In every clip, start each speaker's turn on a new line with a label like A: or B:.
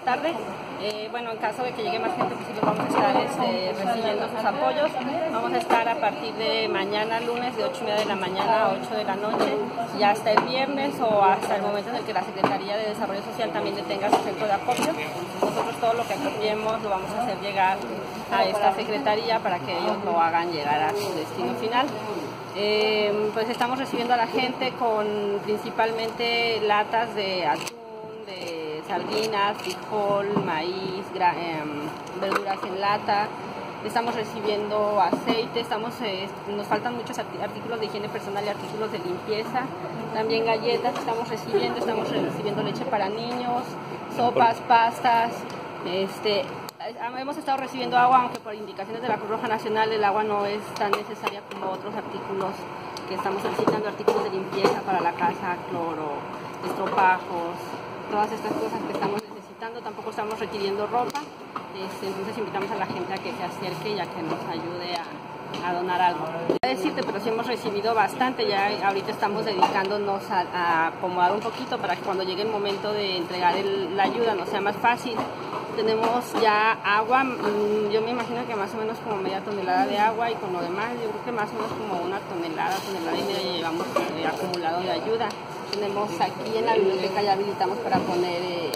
A: tarde. Bueno, en caso de que llegue más gente, pues sí los vamos a estar recibiendo sus apoyos. Vamos a estar a partir de mañana, lunes, de 8:30 de la mañana a 8 de la noche, y hasta el viernes o hasta el momento en el que la Secretaría de Desarrollo Social también detenga su centro de acopio. Nosotros todo lo que acopiemos lo vamos a hacer llegar a esta Secretaría para que ellos lo hagan llegar a su destino final. Pues estamos recibiendo a la gente con principalmente latas de atún, de sardinas, frijol, maíz, verduras en lata. Estamos recibiendo aceite, nos faltan muchos artículos de higiene personal y artículos de limpieza. También galletas estamos recibiendo leche para niños, sopas, pastas. Hemos estado recibiendo agua, aunque por indicaciones de la Cruz Roja Nacional el agua no es tan necesaria como otros artículos que estamos solicitando, artículos de limpieza para la casa, cloro, estropajos, todas estas cosas que estamos necesitando. Tampoco estamos requiriendo ropa, entonces invitamos a la gente a que se acerque y a que nos ayude a donar algo. Decirte, pero sí hemos recibido bastante, ya ahorita estamos dedicándonos a acomodar un poquito para que cuando llegue el momento de entregar la ayuda nos sea más fácil. Tenemos ya agua, yo me imagino que más o menos como media tonelada de agua, y con lo demás yo creo que más o menos como una tonelada y media llevamos acumulado de ayuda. Tenemos aquí en la biblioteca, ya habilitamos para poner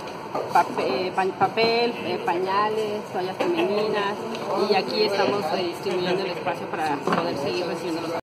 A: papel, pañales, toallas femeninas, y aquí estamos distribuyendo el espacio para poder seguir recibiendo los